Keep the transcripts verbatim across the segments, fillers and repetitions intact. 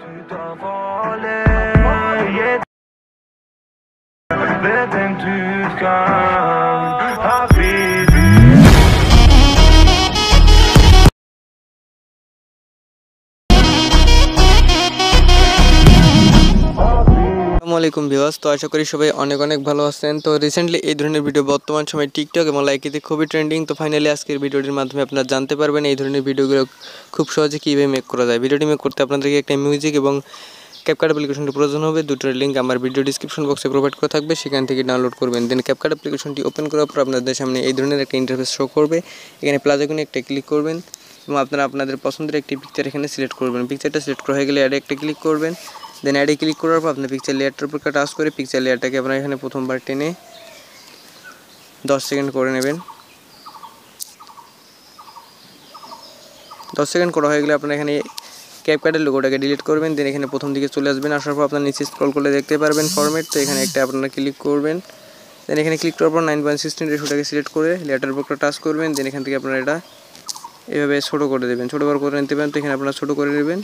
আসসালামুআলাইকুম viewers, তো আশা করি সবাই অনেক অনেক ভালো আছেন। তো রিসেন্টলি এই ধরনের ভিডিও বর্তমান সময় টিকটক এবং লাইকিতে খুবই ট্রেন্ডিং। তো ফাইনালি আজকের ভিডিওটির মাধ্যমে আপনারা জানতে পারবেন এই ধরনের ভিডিওগুলো খুব সহজে কীভাবে মেক করা যায়। ভিডিওটি মেক করতে আপনাদেরকে একটা মিউজিক এবং ক্যাপকাট অ্যাপ্লিকেশনটি প্রয়োজন হবে। দুটোর লিঙ্ক আমার ভিডিও ডিসক্রিপশন বক্সে প্রোভাইড করা থাকবে, সেখান থেকে ডাউনলোড করবেন। দেন ক্যাপকাট অ্যাপ্লিকেশনটি ওপেন করার পর আপনাদের সামনে এই ধরনের একটা ইন্টারফেস শো করবে। এখানে প্লাস আইকনে একটা ক্লিক করবেন এবং আপনারা আপনাদের পছন্দের একটি পিকচার এখানে সিলেক্ট করবেন। পিকচারটা সিলেক্ট করা হয়ে গেলে অ্যাডে একটা ক্লিক করবেন। দেন অ্যাডে ক্লিক করার পর আপনার পিকচার লেয়ারটার উপর টাচ করে পিকচার লেয়ারটাকে আপনারা এখানে প্রথমবার টেনে দশ সেকেন্ড করে নেবেন। দশ সেকেন্ড করা হয়ে গেলে আপনারা এখানে ক্যাপকাটের লোগোটাকে ডিলিট করবেন। দেন এখানে প্রথম দিকে চলে আসবেন। আসার পর আপনার নিচে স্ক্রল করলে দেখতে পারবেন ফরম্যাট, তো এখানে একটা আপনারা ক্লিক করবেন। দেন এখানে ক্লিক করার পর নাইন পয়েন্ট সিক্সটিন রেশোটাকে সিলেক্ট করে লেয়ারটার উপর টাচ করবেন। দেন এখান থেকে আপনারা এটা এভাবে ছোটো করে দেবেন, ছোটো বড় করে নিতে পারেন। তো এখানে আপনারা ছোটো করে নেবেন।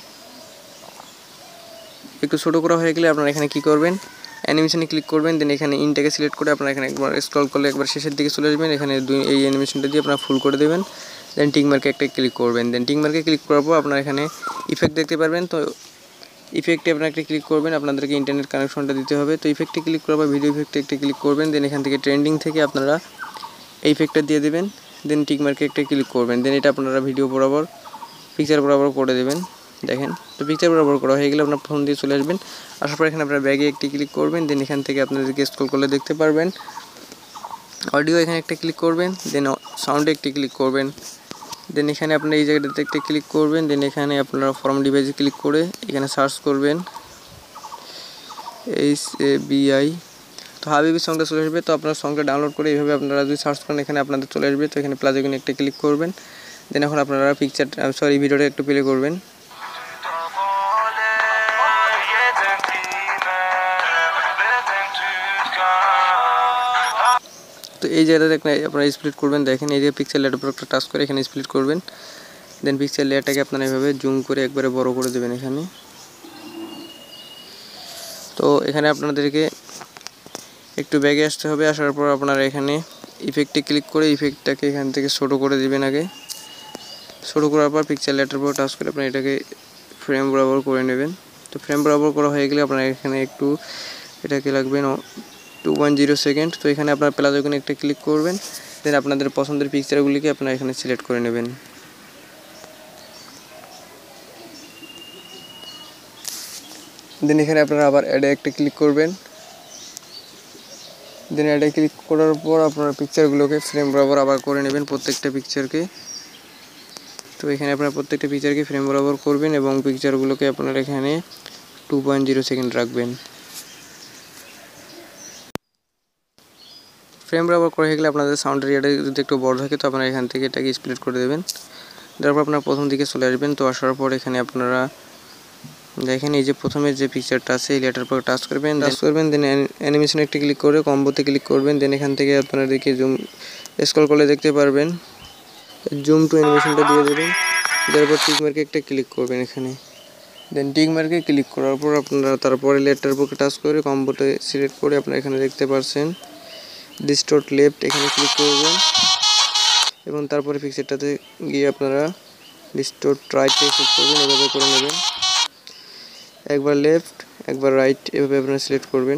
একটু ছোটো করা হয়ে গেলে আপনারা এখানে কী করবেন, অ্যানিমেশনে ক্লিক করবেন। দেন এখানে ইনটাকে সিলেক্ট করে আপনারা এখানে একবার স্ক্রল করলে একবার শেষের দিকে চলে আসবেন। এখানে দুই এই অ্যানিমেশনটা দিয়ে আপনারা ফুল করে দেবেন। দেন টিক মার্কে একটা ক্লিক করবেন। দেন টিক মার্কে ক্লিক করার পর আপনারা এখানে ইফেক্ট দেখতে পারবেন। তো ইফেক্টে আপনারা একটা ক্লিক করবেন, আপনাদেরকে ইন্টারনেট কানেকশনটা দিতে হবে। তো ইফেক্টে ক্লিক করার পর ভিডিও ইফেক্টে একটা ক্লিক করবেন। দেন এখান থেকে ট্রেন্ডিং থেকে আপনারা এই ইফেক্টটা দিয়ে দেবেন। দেন টিক মার্কে একটা ক্লিক করবেন। দেন এটা আপনারা ভিডিও বরাবর পিকচার বরাবর করে দেবেন। দেখেন, তো পিকচার বরাবর করা হয়ে গেলে আপনার প্রথম দিয়ে চলে আসবেন। আসার পর এখানে আপনার ব্যাগে একটি ক্লিক করবেন। দেন এখান থেকে আপনাদেরকে স্ক্রল করলে দেখতে পারবেন অডিও, এখানে একটা ক্লিক করবেন। দেন সাউন্ডে একটি ক্লিক করবেন। দেন এখানে আপনার এই জায়গাটাতে একটা ক্লিক করবেন। দেন এখানে আপনারা ফর্ম ডিভাইসে ক্লিক করে এখানে সার্চ করবেন এইচ এ বি আই, তো হাবিবি সংটা চলে আসবে। তো আপনার সংটা ডাউনলোড করে এইভাবে আপনারা যদি সার্চ করেন এখানে আপনাদের চলে আসবে। তো এখানে প্লাস এখানে একটা ক্লিক করবেন। দেন এখন আপনারা পিকচার সরি ভিডিওটা একটু প্লে করবেন। তো এই জায়গাটাতে আপনারা স্প্লিট করবেন। দেখেন এই যে পিকচার লেয়ারের উপর একটা টাচ করে এখানে স্প্লিট করবেন। দেন পিকচার লেয়ারটাকে আপনারা এভাবে জুম করে একবারে বড় করে দেবেন এখানে। তো এখানে আপনাদেরকে একটু ব্যাগে আসতে হবে। আসার পর আপনারা এখানে ইফেক্টে ক্লিক করে ইফেক্টটাকে এখান থেকে ছোটো করে দিবেন। আগে ছোটো করার পর পিকচার লেয়ারটার উপর টাচ করে আপনারা এটাকে ফ্রেম বরাবর করে নেবেন। তো ফ্রেম বরাবর করা হয়ে গেলে আপনারা এখানে একটু এটাকে লাগবেন টু পয়েন্ট জিরো সেকেন্ড। তো এখানে আপনার প্লাস আইকনে একটা ক্লিক করবেন। দেন আপনাদের পছন্দের পিকচারগুলিকে আপনারা এখানে সিলেক্ট করে নেবেন। দেন এখানে আপনারা আবার অ্যাডে একটা ক্লিক করবেন। দেন অ্যাডে ক্লিক করার পর আপনারা পিকচারগুলোকে ফ্রেম বরাবর আবার করে নেবেন প্রত্যেকটা পিকচারকে। তো এখানে আপনারা প্রত্যেকটা পিকচারকে ফ্রেম বরাবর করবেন এবং পিকচারগুলোকে আপনারা এখানে টু পয়েন্ট জিরো সেকেন্ড রাখবেন। ফ্রেম বরাবর করে গেলে আপনাদের সাউন্ডের এরিয়াটা যদি একটু বড় থাকে তো আপনারা এখান থেকে এটাকে স্প্লিট করে দেবেন। তারপর আপনারা প্রথম দিকে চলে আসবেন। তো আসার পর এখানে আপনারা দেখেন এই যে প্রথমে যে পিকচারটা আছে এই লেটার পর টাচ করবেন টাচ করবেন দেন অ্যানিমেশনে একটা ক্লিক করে কম্বোতে ক্লিক করবেন। দেন এখান থেকে আপনারা দেখে জুম স্ক্রল করলে দেখতে পারবেন জুম টু অ্যানিমেশনটা দিয়ে দেবেন। তারপর টিক মার্কে একটা ক্লিক করবেন এখানে। দেন টিক মার্কে ক্লিক করার পর আপনারা তারপরে লেটার পর টাচ করে কম্বোতে সিলেক্ট করে আপনারা এখানে দেখতে পাচ্ছেন ডিস্টোর্ট লেফট, এখানে ক্লিক করবেন এবং তারপরে পিকচারটাতে গিয়ে আপনারা ডিস্টোর্ট রাইটে ক্লিক করবেন। এভাবে করে নেবেন, একবার লেফট একবার রাইট এভাবে আপনারা সিলেক্ট করবেন।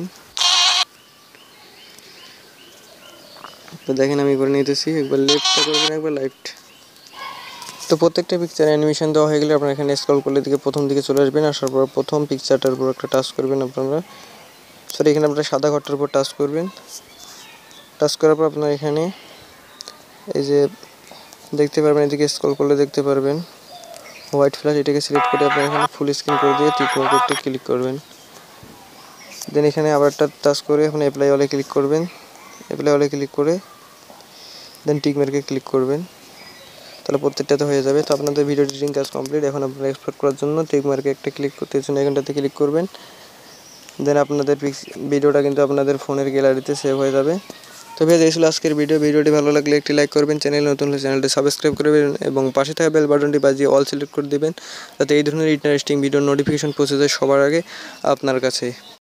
তো দেখেন আমি করে নিতেছি, একবার লেফটটা করবেন একবার রাইট। তো প্রত্যেকটা পিকচার অ্যানিমেশন দেওয়া হয়ে গেলে আপনারা এখানে স্ক্রল করলে দিকে প্রথম দিকে চলে আসবেন। আসার পর প্রথম পিকচারটার উপর একটা টাচ করবেন আপনারা সরি এখানে আপনারা সাদা ঘরটার উপর টাচ করবেন। টাচ করার পর আপনারা এখানে এই যে দেখতে পারবেন এদিকে স্ক্রল করলে দেখতে পারবেন হোয়াইট ফ্ল্যাশ, এটাকে সিলেক্ট করে আপনারা এখানে ফুল স্ক্রিন করে দিয়ে টিক মার্কে একটা ক্লিক করবেন। দেন এখানে আবার একটা টাচ করে এখন অ্যাপ্লাই অলে ক্লিক করবেন। অ্যাপ্লাই অলে ক্লিক করে দেন টিক মার্কে ক্লিক করবেন, তাহলে প্রত্যেকটাতে হয়ে যাবে। তো আপনাদের ভিডিও এডিটিং কাজ কমপ্লিট। এখন আপনারা এক্সপোর্ট করার জন্য টিক মার্কে একটা ক্লিক করতে জন্য এখানটাতে ক্লিক করবেন। দেন আপনাদের ভিডিওটা কিন্তু আপনাদের ফোনের গ্যালারিতে সেভ হয়ে যাবে। তো ভিউয়ার্স এই ছিল আজকের ভিডিও। ভিডিওটি ভালো লাগলে একটি লাইক করবেন, চ্যানেল নতুন হলে চ্যানেলটি সাবস্ক্রাইব করবেন এবং পাশে থাকা বেল বাটনটি বাজিয়ে অল সিলেক্ট করে দেবেন, যাতে এই ধরনের ইন্টারেস্টিং ভিডিওর নোটিফিকেশন পৌঁছে যায় সবার আগে আপনার কাছে।